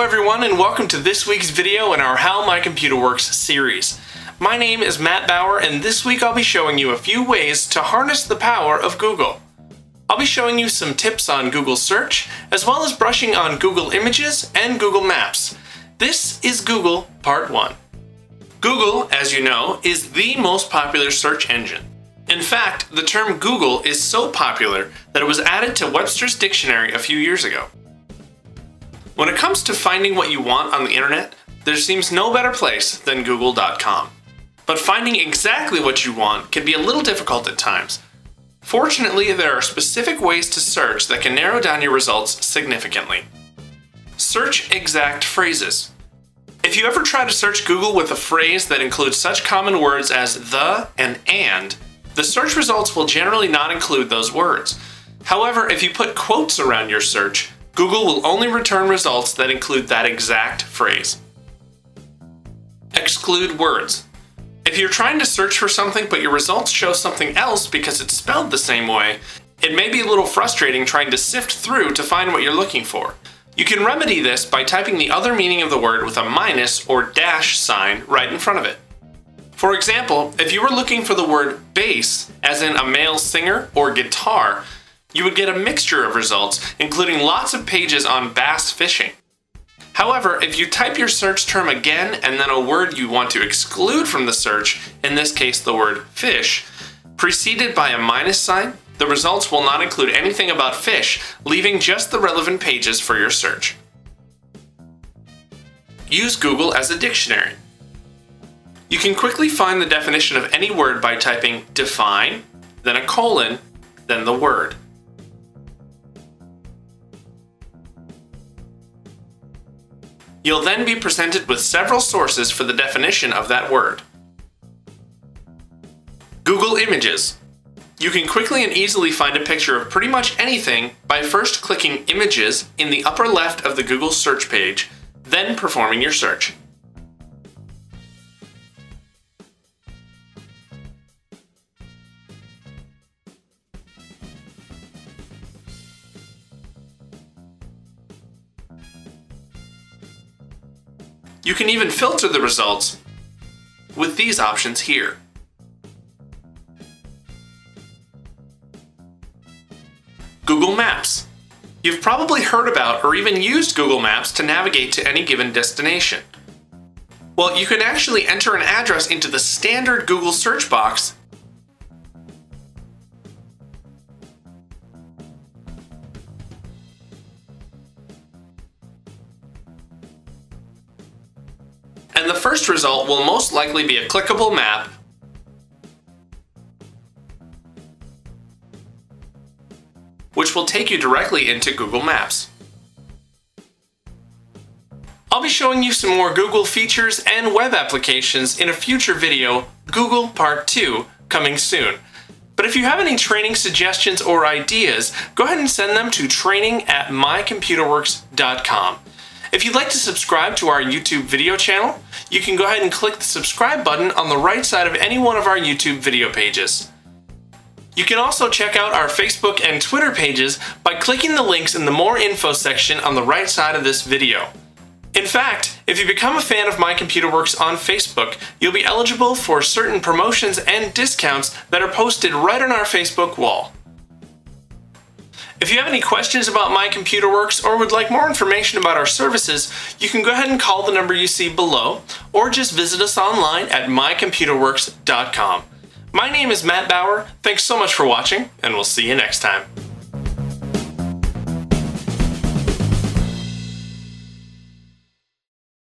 everyone, and welcome to this week's video in our How My Computer Works series. My name is Matt Bauer, and this week I'll be showing you a few ways to harness the power of Google. I'll be showing you some tips on Google Search, as well as brushing on Google Images and Google Maps. This is Google Part 1. Google, as you know, is the most popular search engine. In fact, the term Google is so popular that it was added to Webster's Dictionary a few years ago. When it comes to finding what you want on the internet, there seems no better place than Google.com. But finding exactly what you want can be a little difficult at times. Fortunately, there are specific ways to search that can narrow down your results significantly. Search exact phrases. If you ever try to search Google with a phrase that includes such common words as the and, the search results will generally not include those words. However, if you put quotes around your search, Google will only return results that include that exact phrase. Exclude words. If you're trying to search for something but your results show something else because it's spelled the same way, it may be a little frustrating trying to sift through to find what you're looking for. You can remedy this by typing the other meaning of the word with a minus or dash sign right in front of it. For example, if you were looking for the word bass, as in a male singer or guitar, you would get a mixture of results, including lots of pages on bass fishing. However, if you type your search term again and then a word you want to exclude from the search, in this case the word fish, preceded by a minus sign, the results will not include anything about fish, leaving just the relevant pages for your search. Use Google as a dictionary. You can quickly find the definition of any word by typing define, then a colon, then the word. You'll then be presented with several sources for the definition of that word. Google Images. You can quickly and easily find a picture of pretty much anything by first clicking Images in the upper left of the Google search page, then performing your search. You can even filter the results with these options here. Google Maps. You've probably heard about or even used Google Maps to navigate to any given destination. Well, you can actually enter an address into the standard Google search box and the first result will most likely be a clickable map which will take you directly into Google Maps. I'll be showing you some more Google features and web applications in a future video, Google Part 2, coming soon. But if you have any training suggestions or ideas, go ahead and send them to training@mycomputerworks.com. If you'd like to subscribe to our YouTube video channel, you can go ahead and click the subscribe button on the right side of any one of our YouTube video pages. You can also check out our Facebook and Twitter pages by clicking the links in the More Info section on the right side of this video. In fact, if you become a fan of My Computer Works on Facebook, you'll be eligible for certain promotions and discounts that are posted right on our Facebook wall. If you have any questions about My Computer Works or would like more information about our services, you can go ahead and call the number you see below, or just visit us online at mycomputerworks.com. My name is Matt Bauer, thanks so much for watching, and we'll see you next time.